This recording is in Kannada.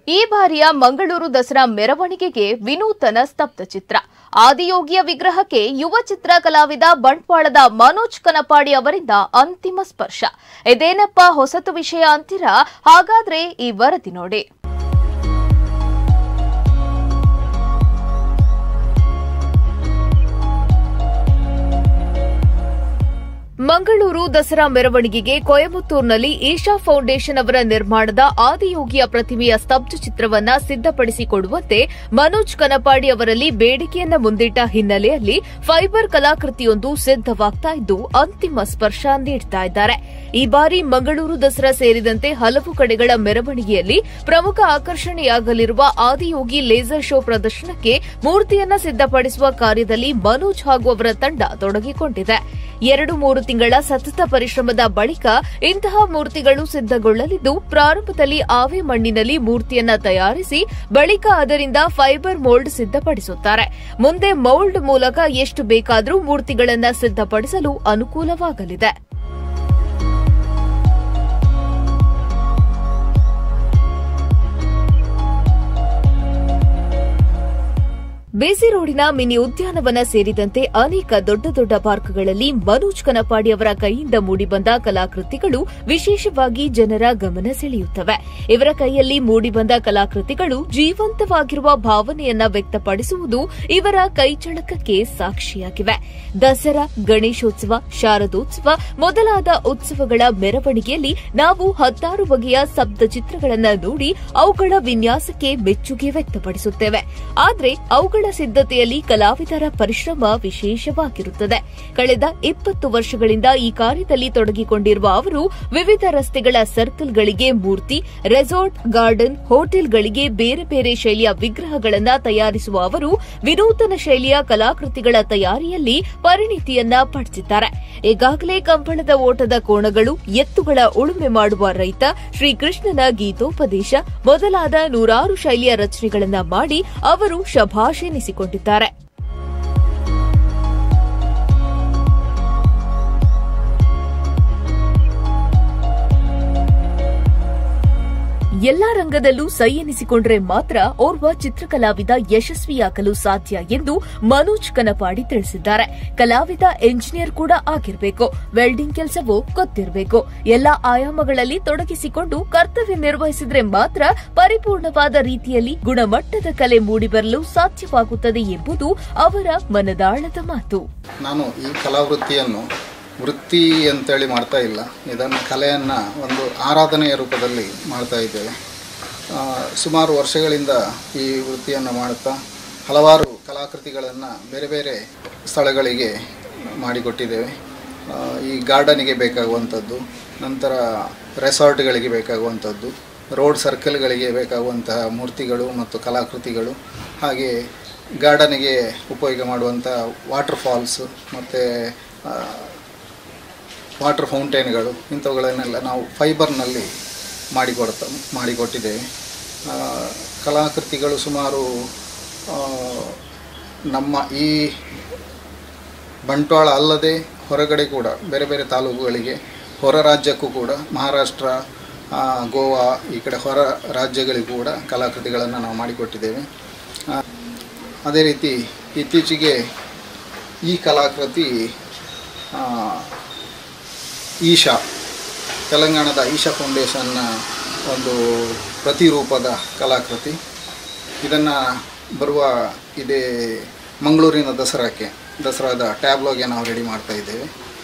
ಈ ಬಾರಿಯ ಮಂಗಳೂರು ದಸರಾ ಮೆರವಣಿಗೆಗೆ ವಿನೂತನ ಸ್ತಬ್ಧಚಿತ್ರ. ಆದಿಯೋಗಿಯ ವಿಗ್ರಹಕ್ಕೆ ಯುವ ಚಿತ್ರ ಕಲಾವಿದ ಬಂಟ್ವಾಳದ ಮನೋಜ್ ಕನಪಾಡಿ ಅವರಿಂದ ಅಂತಿಮ ಸ್ಪರ್ಶ. ಇದೇನಪ್ಪ ಹೊಸತು ವಿಷಯ ಅಂತೀರಾ? ಹಾಗಾದ್ರೆ ಈ ವರದಿ ನೋಡಿ. ಮಂಗಳೂರು ದಸರಾ ಮೆರವಣಿಗೆಗೆ ಕೊಯಮತ್ತೂರಿನಲ್ಲಿ ಈಶಾ ಫೌಂಡೇಶನ್ ಅವರ ನಿರ್ಮಾಣದ ಆದಿಯೋಗಿಯ ಪ್ರತಿಮೆಯ ಸ್ತಬ್ಧಚಿತ್ರವನ್ನ ಸಿದ್ದಪಡಿಸಿಕೊಡುವಂತೆ ಮನೋಜ್ ಕನಪಾಡಿ ಅವರಲ್ಲಿ ಬೇಡಿಕೆಯನ್ನ ಮುಂದಿಟ್ಟ ಹಿನ್ನೆಲೆಯಲ್ಲಿ ಫೈಬರ್ ಕಲಾಕೃತಿಯೊಂದು ಸಿದ್ದವಾಗ್ತಾ ಇದ್ದು ಅಂತಿಮ ಸ್ಪರ್ಶ ನೀಡ್ತಾ ಇದ್ದಾರೆ. ಈ ಬಾರಿ ಮಂಗಳೂರು ದಸರಾ ಸೇರಿದಂತೆ ಹಲವು ಕಡೆಗಳ ಮೆರವಣಿಗೆಯಲ್ಲಿ ಪ್ರಮುಖ ಆಕರ್ಷಣೆಯಾಗಲಿರುವ ಆದಿಯೋಗಿ ಲೇಸರ್ ಶೋ ಪ್ರದರ್ಶನಕ್ಕೆ ಮೂರ್ತಿಯನ್ನ ಸಿದ್ದಪಡಿಸುವ ಕಾರ್ಯದಲ್ಲಿ ಮನೋಜ್ ಹಾಗೂ ಅವರ ತಂಡ ತೊಡಗಿಕೊಂಡಿದೆ. 2-3 ತಿಂಗಳ ಸತತ ಪರಿಶ್ರಮದ ಬಳಿಕ ಇಂತಹ ಮೂರ್ತಿಗಳು ಸಿದ್ದಗೊಳ್ಳಲಿದ್ದು, ಪ್ರಾರಂಭದಲ್ಲಿ ಆವೆ ಮಣ್ಣಿನಲ್ಲಿ ಮೂರ್ತಿಯನ್ನ ತಯಾರಿಸಿ ಬಳಿಕ ಅದರಿಂದ ಫೈಬರ್ ಮೋಲ್ಡ್ ಸಿದ್ದಪಡಿಸುತ್ತಾರೆ. ಮುಂದೆ ಮೌಲ್ಡ್ ಮೂಲಕ ಎಷ್ಟು ಬೇಕಾದರೂ ಮೂರ್ತಿಗಳನ್ನು ಸಿದ್ದಪಡಿಸಲು ಅನುಕೂಲವಾಗಲಿದೆ. ಬೇಸಿ ರೋಡಿನ ಮಿನಿ ಉದ್ಯಾನವನ ಸೇರಿದಂತೆ ಅನೇಕ ದೊಡ್ಡ ದೊಡ್ಡ ಪಾರ್ಕ್ಗಳಲ್ಲಿ ಮನೋಜ್ ಕನಪಾಡಿ ಅವರ ಕೈಯಿಂದ ಮೂಡಿಬಂದ ಕಲಾಕೃತಿಗಳು ವಿಶೇಷವಾಗಿ ಜನರ ಗಮನ ಸೆಳೆಯುತ್ತವೆ. ಇವರ ಕೈಯಲ್ಲಿ ಮೂಡಿಬಂದ ಕಲಾಕೃತಿಗಳು ಜೀವಂತವಾಗಿರುವ ಭಾವನೆಯನ್ನ ವ್ಯಕ್ತಪಡಿಸುವುದು ಇವರ ಕೈಚಳಕಕ್ಕೆ ಸಾಕ್ಷಿಯಾಗಿವೆ. ದಸರಾ, ಗಣೇಶೋತ್ಸವ, ಶಾರದೋತ್ಸವ ಮೊದಲಾದ ಉತ್ಸವಗಳ ಮೆರವಣಿಗೆಯಲ್ಲಿ ನಾವು 16 ಬಗೆಯ ಸ್ತಬ್ಧಚಿತ್ರಗಳನ್ನು ನೋಡಿ ಅವುಗಳ ವಿನ್ಯಾಸಕ್ಕೆ ಮೆಚ್ಚುಗೆ ವ್ಯಕ್ತಪಡಿಸುತ್ತೇವೆ. ಆದರೆ ಅವುಗಳ ಸಿದ್ದತೆಯಲ್ಲಿ ಕಲಾವಿದರ ಪರಿಶ್ರಮ ವಿಶೇಷವಾಗಿರುತ್ತದೆ. ಕಳೆದ 20 ವರ್ಷಗಳಿಂದ ಈ ಕಾರ್ಯದಲ್ಲಿ ತೊಡಗಿಕೊಂಡಿರುವ ಅವರು ವಿವಿಧ ರಸ್ತೆಗಳ ಸರ್ಕಲ್ಗಳಿಗೆ ಮೂರ್ತಿ, ರೆಸಾರ್ಟ್, ಗಾರ್ಡನ್, ಹೋಟೆಲ್ಗಳಿಗೆ ಬೇರೆ ಬೇರೆ ಶೈಲಿಯ ವಿಗ್ರಹಗಳನ್ನು ತಯಾರಿಸುವ ಅವರು ವಿನೂತನ ಶೈಲಿಯ ಕಲಾಕೃತಿಗಳ ತಯಾರಿಯಲ್ಲಿ ಪರಿಣಿತಿಯನ್ನ ಪಡೆದಿದ್ದಾರೆ. ಈಗಾಗಲೇ ಕಂಬಳದ ಓಟದ ಕೋಣಗಳು, ಎತ್ತುಗಳ ಉಳುಮೆ ಮಾಡುವ ರೈತ, ಶ್ರೀಕೃಷ್ಣನ ಗೀತೋಪದೇಶ ಮೊದಲಾದ 100 ಶೈಲಿಯ ರಚನೆಗಳನ್ನು ಮಾಡಿ ಅವರು ಶಭಾಷೆನಿಸಿಕೊಂಡಿದ್ದಾರೆ. ಎಲ್ಲಾ ರಂಗದಲ್ಲೂ ಸೈ ಎನಿಸಿಕೊಂಡ್ರೆ ಮಾತ್ರ ಓರ್ವ ಚಿತ್ರಕಲಾವಿದ ಯಶಸ್ವಿಯಾಗಲು ಸಾಧ್ಯ ಎಂದು ಮನೋಜ್ ಕನಪಾಡಿ ತಿಳಿಸಿದ್ದಾರೆ. ಕಲಾವಿದ ಎಂಜಿನಿಯರ್ ಕೂಡ ಆಗಿರಬೇಕು, ವೆಲ್ಡಿಂಗ್ ಕೆಲಸವೂ ಗೊತ್ತಿರಬೇಕು. ಎಲ್ಲಾ ಆಯಾಮಗಳಲ್ಲಿ ತೊಡಗಿಸಿಕೊಂಡು ಕರ್ತವ್ಯ ನಿರ್ವಹಿಸಿದ್ರೆ ಮಾತ್ರ ಪರಿಪೂರ್ಣವಾದ ರೀತಿಯಲ್ಲಿ ಗುಣಮಟ್ಟದ ಕಲೆ ಮೂಡಿಬರಲು ಸಾಧ್ಯವಾಗುತ್ತದೆ ಎಂಬುದು ಅವರ ಮನದಾಳದ ಮಾತು. ನಾನು ಈ ಕಲಾವೃತ್ತಿಯನ್ನು ವೃತ್ತಿ ಅಂತೇಳಿ ಮಾಡ್ತಾ ಇಲ್ಲ, ಇದನ್ನು ಕಲೆಯನ್ನು ಒಂದು ಆರಾಧನೆಯ ರೂಪದಲ್ಲಿ ಮಾಡ್ತಾ ಇದ್ದೇವೆ. ಸುಮಾರು ವರ್ಷಗಳಿಂದ ಈ ವೃತ್ತಿಯನ್ನು ಮಾಡುತ್ತಾ ಹಲವಾರು ಕಲಾಕೃತಿಗಳನ್ನು ಬೇರೆ ಬೇರೆ ಸ್ಥಳಗಳಿಗೆ ಮಾಡಿಕೊಟ್ಟಿದ್ದೇವೆ. ಈ ಗಾರ್ಡನಿಗೆ ಬೇಕಾಗುವಂಥದ್ದು, ನಂತರ ರೆಸಾರ್ಟ್ಗಳಿಗೆ ಬೇಕಾಗುವಂಥದ್ದು, ರೋಡ್ ಸರ್ಕಲ್ಗಳಿಗೆ ಬೇಕಾಗುವಂತಹ ಮೂರ್ತಿಗಳು ಮತ್ತು ಕಲಾಕೃತಿಗಳು, ಹಾಗೆ ಗಾರ್ಡನಿಗೆ ಉಪಯೋಗ ಮಾಡುವಂಥ ವಾಟರ್ ಫಾಲ್ಸ್ ಮತ್ತು ವಾಟರ್ ಫೌಂಟೇನ್ಗಳು, ಇಂಥವುಗಳನ್ನೆಲ್ಲ ನಾವು ಫೈಬರ್ನಲ್ಲಿ ಮಾಡಿಕೊಟ್ಟಿದ್ದೇವೆ. ಕಲಾಕೃತಿಗಳು ಸುಮಾರು ನಮ್ಮ ಈ ಬಂಟ್ವಾಳ ಅಲ್ಲದೆ ಹೊರಗಡೆ ಕೂಡ ಬೇರೆ ಬೇರೆ ತಾಲೂಕುಗಳಿಗೆ, ಹೊರ ರಾಜ್ಯಕ್ಕೂ ಕೂಡ, ಮಹಾರಾಷ್ಟ್ರ, ಗೋವಾ, ಈ ಕಡೆ ಹೊರ ರಾಜ್ಯಗಳಿಗೂ ಕೂಡ ಕಲಾಕೃತಿಗಳನ್ನು ನಾವು ಮಾಡಿಕೊಟ್ಟಿದ್ದೇವೆ. ಅದೇ ರೀತಿ ಇತ್ತೀಚೆಗೆ ಈ ಕಲಾಕೃತಿ ಈಶಾ, ತೆಲಂಗಾಣದ ಈಶಾ ಫೌಂಡೇಶನ್ನ ಒಂದು ಪ್ರತಿರೂಪದ ಕಲಾಕೃತಿ. ಇದನ್ನು ಬರುವ ಇದೇ ಮಂಗಳೂರಿನ ದಸರಾದ ಟ್ಯಾಬ್ಲೋಗೆ ನಾವು ರೆಡಿ ಮಾಡ್ತಾ ಇದ್ದೇವೆ.